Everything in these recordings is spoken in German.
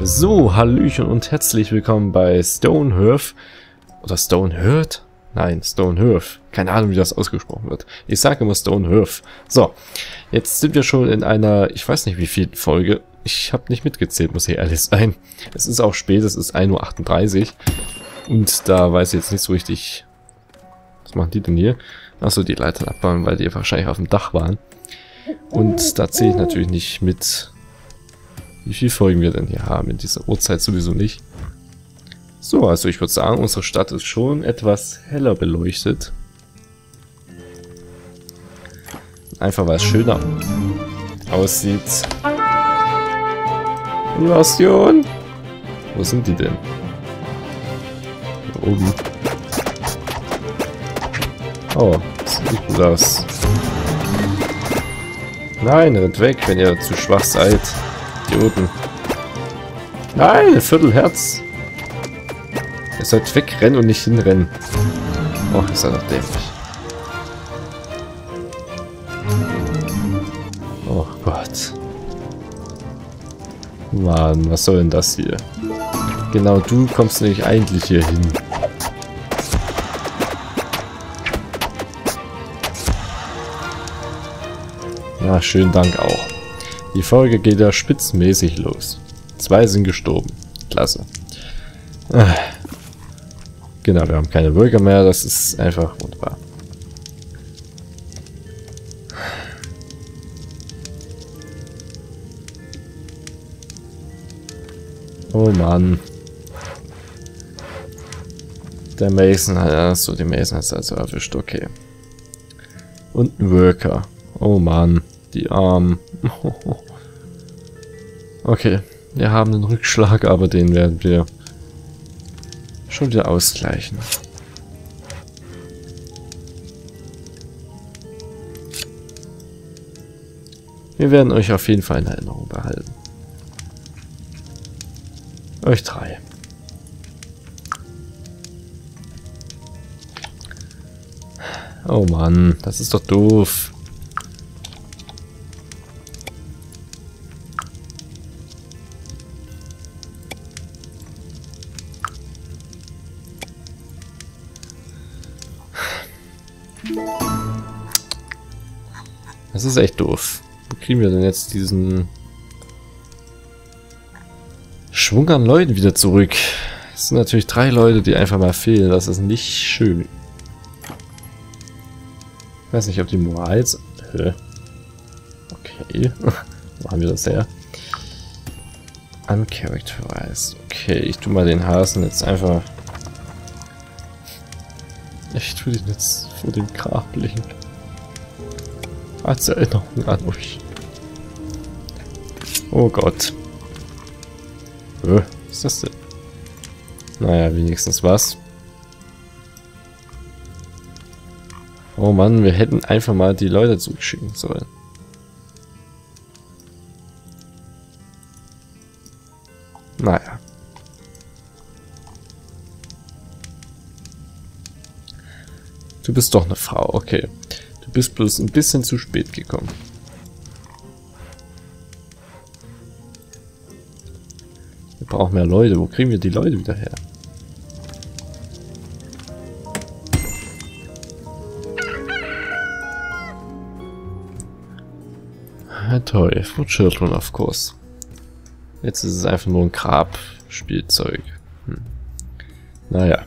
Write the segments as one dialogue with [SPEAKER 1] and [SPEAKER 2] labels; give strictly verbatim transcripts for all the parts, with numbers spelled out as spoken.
[SPEAKER 1] So, Hallöchen und herzlich willkommen bei Stonehearth. Oder Stonehearth? Nein, Stonehearth. Keine Ahnung, wie das ausgesprochen wird. Ich sage immer Stonehearth. So, jetzt sind wir schon in einer, ich weiß nicht wie viel Folge. Ich habe nicht mitgezählt, muss ich ehrlich sein. Es ist auch spät, es ist ein Uhr achtunddreißig. Und da weiß ich jetzt nicht so richtig... Was machen die denn hier? Achso, die Leitern abbauen, weil die wahrscheinlich auf dem Dach waren. Und da zähle ich natürlich nicht mit... Wie viele Folgen wir denn hier haben in dieser Uhrzeit sowieso nicht. So, also ich würde sagen, unsere Stadt ist schon etwas heller beleuchtet. Einfach weil es schöner aussieht. Invasion! Wo sind die denn? Hier oben. Oh, das sieht nicht gut aus. Nein, rennt weg, wenn ihr zu schwach seid. Idioten. Nein, ein Viertelherz. Ihr sollt wegrennen und nicht hinrennen. Oh, ist ja doch dämlich. Oh Gott. Mann, was soll denn das hier? Genau, du kommst nämlich eigentlich hier hin. Ja, schönen Dank auch. Die Folge geht ja spitzenmäßig los. Zwei sind gestorben. Klasse. Ah. Genau, wir haben keine Bürger mehr. Das ist einfach wunderbar. Oh Mann. Der Mason hat... Achso, die Mason hat es also erwischt. Okay. Und ein Worker. Oh Mann. Die Armen. Okay, wir haben einen Rückschlag, aber den werden wir schon wieder ausgleichen. Wir werden euch auf jeden Fall in Erinnerung behalten. Euch drei. Oh Mann, das ist doch doof. Das ist echt doof. Wo kriegen wir denn jetzt diesen Schwung an Leuten wieder zurück? Es sind natürlich drei Leute, die einfach mal fehlen. Das ist nicht schön. Ich weiß nicht, ob die Moral jetzt... Äh, okay. Wo haben wir das her? Uncharacterized. Okay, ich tue mal den Hasen jetzt einfach... Ich tue den jetzt vor dem Grab legen. Als Erinnerung an euch. Oh Gott. Äh, was ist das denn? Naja, wenigstens was. Oh Mann, wir hätten einfach mal die Leute zurückschicken sollen. Naja. Du bist doch eine Frau, okay. Du bist bloß ein bisschen zu spät gekommen. Wir brauchen mehr Leute. Wo kriegen wir die Leute wieder her? Ja, toll. For children, of course. Jetzt ist es einfach nur ein Grabspielzeug. Hm. Naja.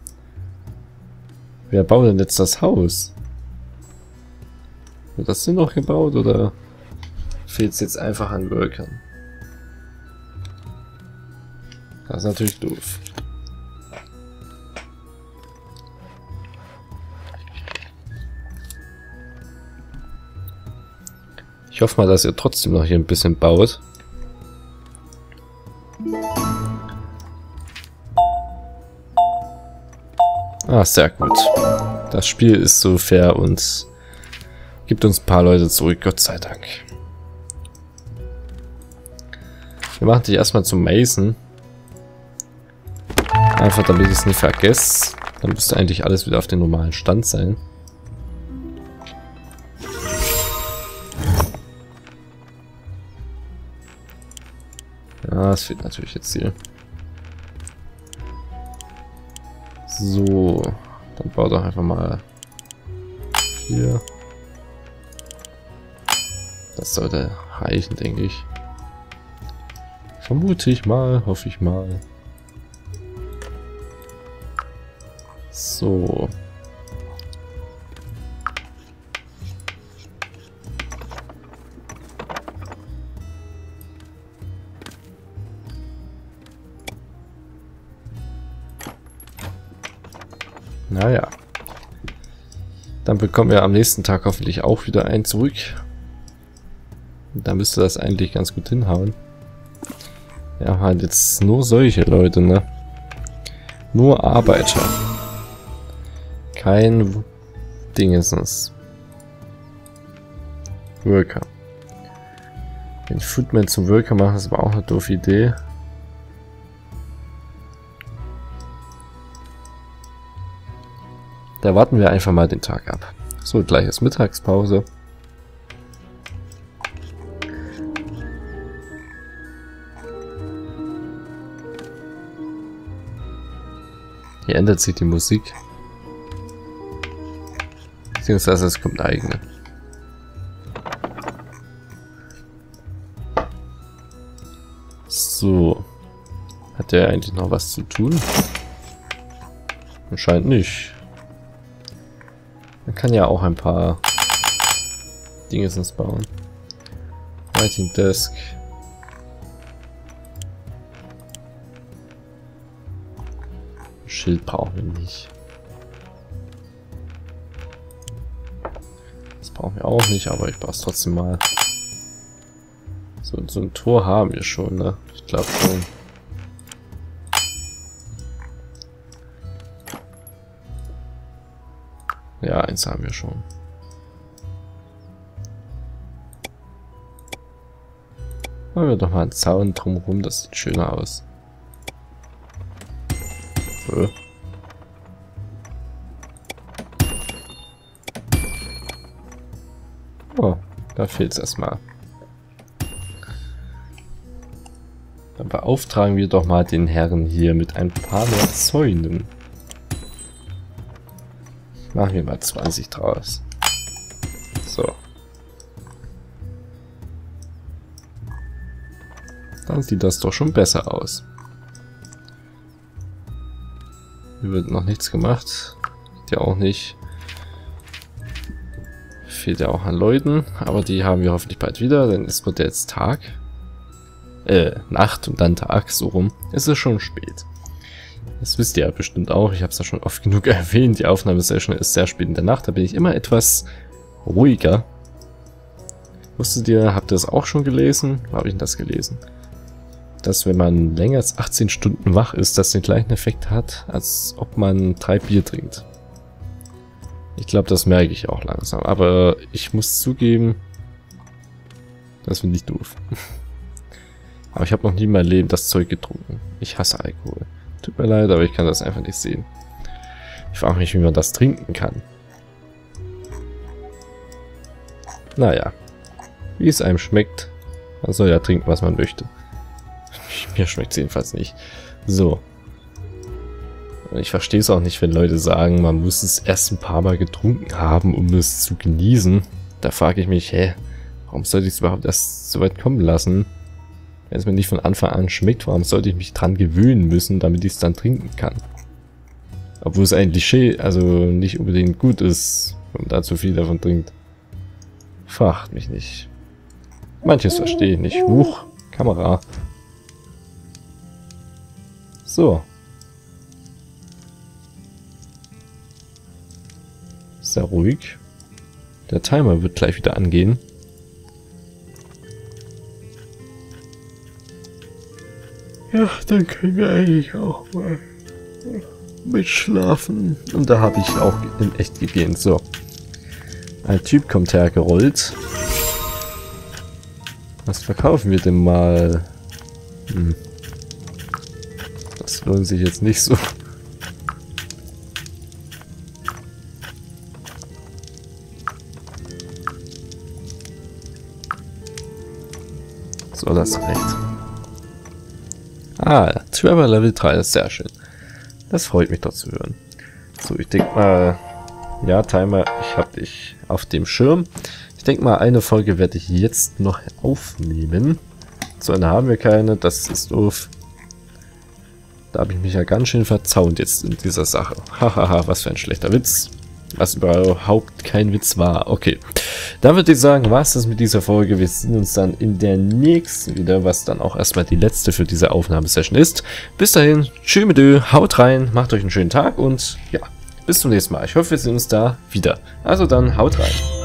[SPEAKER 1] Wer baut denn jetzt das Haus? Wird das denn noch gebaut oder fehlt es jetzt einfach an Workern? Das ist natürlich doof. Ich hoffe mal, dass ihr trotzdem noch hier ein bisschen baut. Ah, sehr gut. Das Spiel ist so fair und gibt uns ein paar Leute zurück, Gott sei Dank. Wir machen dich erstmal zum Mason. Einfach damit ich es nicht vergesse. Dann müsste eigentlich alles wieder auf den normalen Stand sein. Ja, es fehlt natürlich jetzt hier. So, dann bau doch einfach mal hier. Das sollte reichen, denke ich. Vermute ich mal, hoffe ich mal. So. Naja. Dann bekommen wir am nächsten Tag hoffentlich auch wieder einen zurück. Da müsste das eigentlich ganz gut hinhauen. Ja, halt jetzt nur solche Leute, ne? Nur Arbeiter. Kein Dingesens. Worker. Den Footman zum Worker machen, ist aber auch eine doofe Idee. Da warten wir einfach mal den Tag ab. So, gleich ist Mittagspause. Hier ändert sich die Musik. Beziehungsweise es kommt eine eigene. So. Hat der eigentlich noch was zu tun? Anscheinend nicht. Man kann ja auch ein paar Dinge sonst bauen. Writing Desk. Schild brauchen wir nicht. Das brauchen wir auch nicht, aber ich baue es trotzdem mal. So, so ein Tor haben wir schon, ne? Ich glaube schon. Ja, eins haben wir schon. Machen wir doch mal einen Zaun drumherum, das sieht schöner aus. Äh. Oh, da fehlt es erstmal. Dann beauftragen wir doch mal den Herrn hier mit ein paar mehr Zäunen. Machen wir mal zwanzig draus. So. Dann sieht das doch schon besser aus. Hier wird noch nichts gemacht. Geht ja auch nicht. Fehlt ja auch an Leuten. Aber die haben wir hoffentlich bald wieder, denn es wird jetzt Tag. Äh, Nacht und dann Tag, so rum. Es ist schon spät. Das wisst ihr ja bestimmt auch. Ich habe es ja schon oft genug erwähnt. Die Aufnahmesession ist sehr spät in der Nacht. Da bin ich immer etwas ruhiger. Wusstet ihr, habt ihr das auch schon gelesen? Wo habe ich denn das gelesen? Dass wenn man länger als achtzehn Stunden wach ist, das den gleichen Effekt hat, als ob man drei Bier trinkt. Ich glaube, das merke ich auch langsam. Aber ich muss zugeben, das finde ich doof. Aber ich habe noch nie in meinem Leben das Zeug getrunken. Ich hasse Alkohol. Tut mir leid, aber ich kann das einfach nicht sehen. Ich frage mich, wie man das trinken kann. Naja. Wie es einem schmeckt. Man soll ja trinken, was man möchte. Mir schmeckt es jedenfalls nicht. So. Ich verstehe es auch nicht, wenn Leute sagen, man muss es erst ein paar Mal getrunken haben, um es zu genießen. Da frage ich mich, hä, warum sollte ich es überhaupt erst so weit kommen lassen? Wenn es mir nicht von Anfang an schmeckt, warum sollte ich mich dran gewöhnen müssen, damit ich es dann trinken kann? Obwohl es eigentlich schä also nicht unbedingt gut ist, wenn man da zu viel davon trinkt. Fragt mich nicht. Manches verstehe ich nicht. Huch, Kamera. So. Sehr ruhig. Der Timer wird gleich wieder angehen. Ja, dann können wir eigentlich auch mal mitschlafen. Und da habe ich auch in echt gegeben. So. Ein Typ kommt hergerollt. Was verkaufen wir denn mal? Hm. Das lohnt sich jetzt nicht so. So, das recht. Ah, Trevor Level drei, ist sehr schön. Das freut mich doch zu hören. So, ich denke mal... Ja, Timer, ich habe dich auf dem Schirm. Ich denke mal, eine Folge werde ich jetzt noch aufnehmen. So eine haben wir keine, das ist doof. Da habe ich mich ja ganz schön verzaunt jetzt in dieser Sache. Hahaha, was für ein schlechter Witz. Was überhaupt kein Witz war. Okay, dann würde ich sagen, war es das mit dieser Folge. Wir sehen uns dann in der nächsten wieder, was dann auch erstmal die letzte für diese Aufnahmesession ist. Bis dahin, tschüss mit Ö, haut rein, macht euch einen schönen Tag und ja, bis zum nächsten Mal. Ich hoffe, wir sehen uns da wieder. Also dann, haut rein.